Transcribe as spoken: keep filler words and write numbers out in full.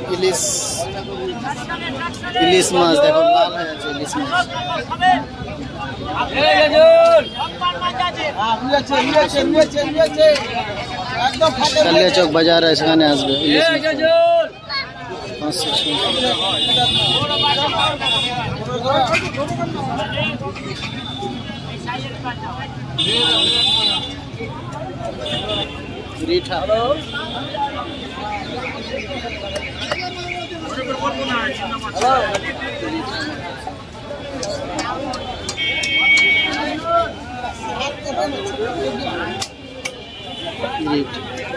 ইলিশ ইলিশ মাছ দেখো লাল হয়ে আছে ইলিশ মাছ। কালিয়াচক বাজার সেখানে আসবে ইলিশ মাছ। রিঠা রিঠা